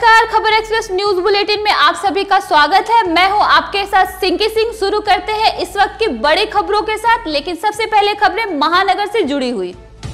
नमस्कार, खबर express news bulletin में आप सभी का स्वागत है। मैं हूं आपके साथ सिंकी सिंह। शुरू करते हैं इस वक्त की बड़ी खबरों के साथ, लेकिन सबसे पहले खबरें महानगर से जुड़ी हुई।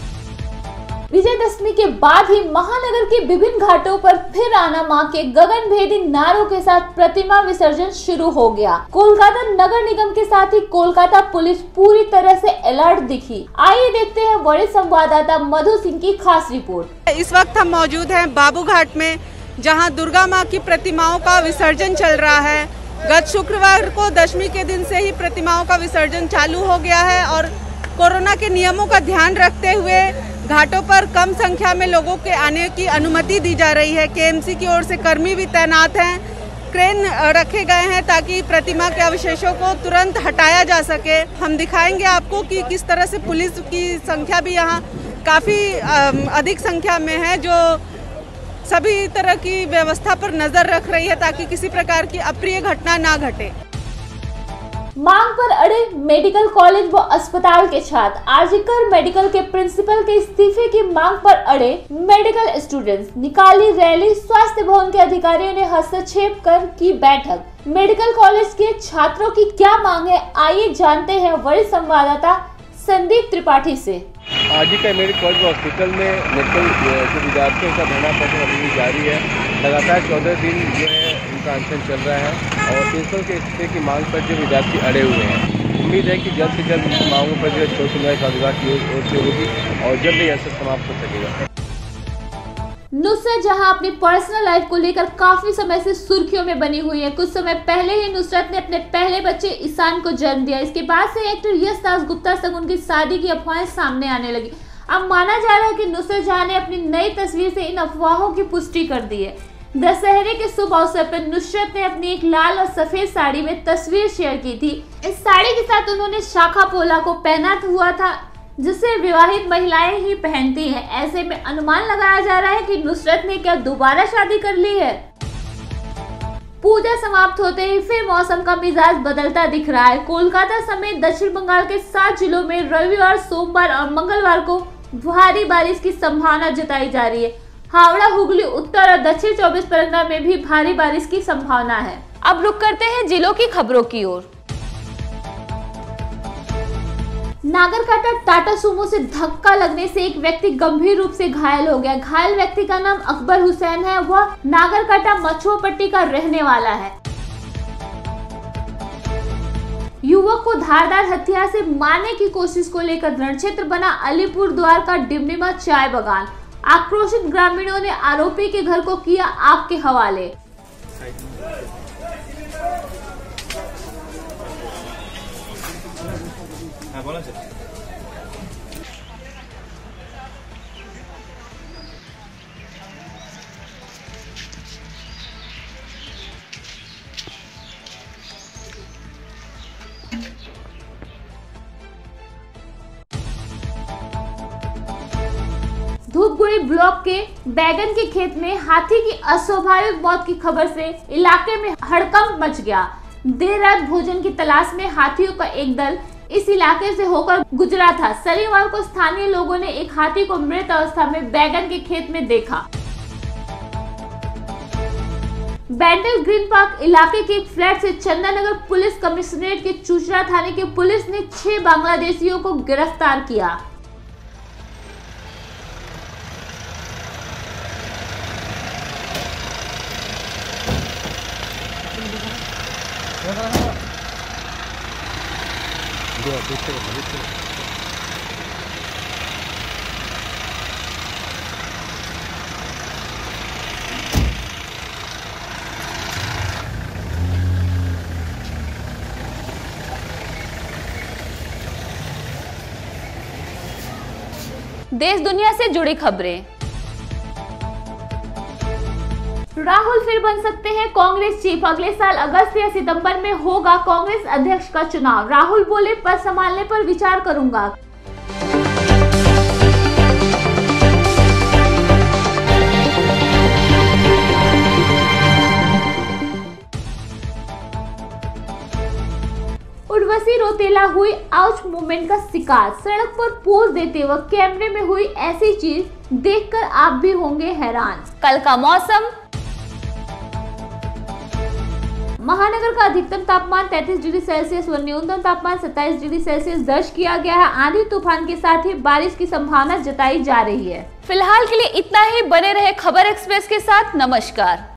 विजयदशमी के बाद ही महानगर के विभिन्न घाटों पर फिर आना मां के गगनभेदी नारों के साथ प्रतिमा विसर्जन शुरू हो गया। कोलकाता नगर निगम के साथ ही कोलकाता पुलिस पूरी तरह से अलर्ट दिखी। आइए देखते हैं बड़े संवाददाता मधु सिंह की खास रिपोर्ट। इस वक्त हम मौजूद हैं बाबू घाट में, जहां दुर्गा मां की प्रतिमाओं का विसर्जन चल रहा है। गत शुक्रवार को दशमी के दिन से ही प्रतिमाओं का विसर्जन चालू हो गया है और कोरोना के नियमों का ध्यान रखते हुए घाटों पर कम संख्या में लोगों के आने की अनुमति दी जा रही है। केएमसी की ओर से कर्मी भी तैनात हैं, क्रेन रखे गए हैं ताकि प्रतिमा के अवशेषों को तुरंत हटाया जा सके। हम दिखाएंगे आपको कि किस तरह से पुलिस की संख्या भी यहाँ काफ़ी अधिक संख्या में है, जो सभी तरह की व्यवस्था पर नजर रख रही है ताकि किसी प्रकार की अप्रिय घटना ना घटे। मांग पर अड़े मेडिकल कॉलेज व अस्पताल के छात्र। आरजीकर मेडिकल के प्रिंसिपल के इस्तीफे की मांग पर अड़े मेडिकल स्टूडेंट्स। निकाली रैली, स्वास्थ्य भवन के अधिकारियों ने हस्तक्षेप कर की बैठक। मेडिकल कॉलेज के छात्रों की क्या मांग है, आइए जानते हैं वरिष्ठ संवाददाता संदीप त्रिपाठी से। आरजीकर मेडिकल कॉलेज हॉस्पिटल में मेडिकल जो विद्यार्थियों का धरना प्रदर्शन अभी जारी है। लगातार 14 दिन जो है उनका अनशन चल रहा है और प्रिंसिपल के इस्तीफे की मांग पर जो विद्यार्थी अड़े हुए हैं। उम्मीद है कि जल्द से जल्द इस मांगों पर जो है सुनवाई विभाग की ओर से होगी और जल्द ही अनशन समाप्त हो सकेगा। नुसरत जहां अपनी पर्सनल लाइफ को लेकर काफी समय से सुर्खियों में बनी हुई है। कुछ समय पहले ही नुसरत ने अपने पहले बच्चे ईशान को जन्म दिया। इसके बाद से एक्टर यश दासगुप्ता संग उनकी शादी की अफवाहें सामने आने लगी। अब माना जा रहा है कि नुसरत जहां ने अपनी नई तस्वीर से इन अफवाहों की पुष्टि कर दी है। दशहरे के शुभ अवसर पर नुसरत ने अपनी एक लाल और सफेद साड़ी में तस्वीर शेयर की थी। इस साड़ी के साथ उन्होंने शाखा पोला को पहना हुआ था, जिसे विवाहित महिलाएं ही पहनती हैं। ऐसे में अनुमान लगाया जा रहा है कि नुसरत ने क्या दोबारा शादी कर ली है। पूजा समाप्त होते ही फिर मौसम का मिजाज बदलता दिख रहा है। कोलकाता समेत दक्षिण बंगाल के 7 जिलों में रविवार, सोमवार और मंगलवार को भारी बारिश की संभावना जताई जा रही है। हावड़ा, हुगली, उत्तर और दक्षिण 24 परगना में भी भारी बारिश की संभावना है। अब रुक करते हैं जिलों की खबरों की ओर। नागरकाटा टाटा सुमो से धक्का लगने से एक व्यक्ति गंभीर रूप से घायल हो गया। घायल व्यक्ति का नाम अकबर हुसैन है। वह नागरकाटा मछुआ पट्टी का रहने वाला है। युवक को धारदार हथियार से मारने की कोशिश को लेकर रणक्षेत्र बना अलीपुर द्वार का डिमडिमा चाय बागान। आक्रोशित ग्रामीणों ने आरोपी के घर को किया आग के हवाले। धूपगुड़ी ब्लॉक के बैगन के खेत में हाथी की अस्वाभाविक मौत की खबर से इलाके में हड़कंप मच गया। देर रात भोजन की तलाश में हाथियों का एक दल इस इलाके से होकर गुजरा था। शनिवार को स्थानीय लोगों ने एक हाथी को मृत अवस्था में बैगन के खेत में देखा। बैंडल ग्रीन पार्क इलाके के एक फ्लैट से चंदानगर पुलिस कमिश्नरेट के चुचरा थाने की पुलिस ने 6 बांग्लादेशियों को गिरफ्तार किया। देश दुनिया से जुड़ी खबरें। राहुल फिर बन सकते हैं कांग्रेस चीफ। अगले साल अगस्त या सितंबर में होगा कांग्रेस अध्यक्ष का चुनाव। राहुल बोले, पद संभालने पर विचार करूंगा। उर्वशी रौतेला हुई आउच मूवमेंट का शिकार। सड़क पर पोज देते वक्त कैमरे में हुई ऐसी चीज देखकर आप भी होंगे हैरान। कल का मौसम। महानगर का अधिकतम तापमान 33 डिग्री सेल्सियस व न्यूनतम तापमान 27 डिग्री सेल्सियस दर्ज किया गया है। आंधी तूफान के साथ ही बारिश की संभावना जताई जा रही है। फिलहाल के लिए इतना ही। बने रहे खबर एक्सप्रेस के साथ। नमस्कार।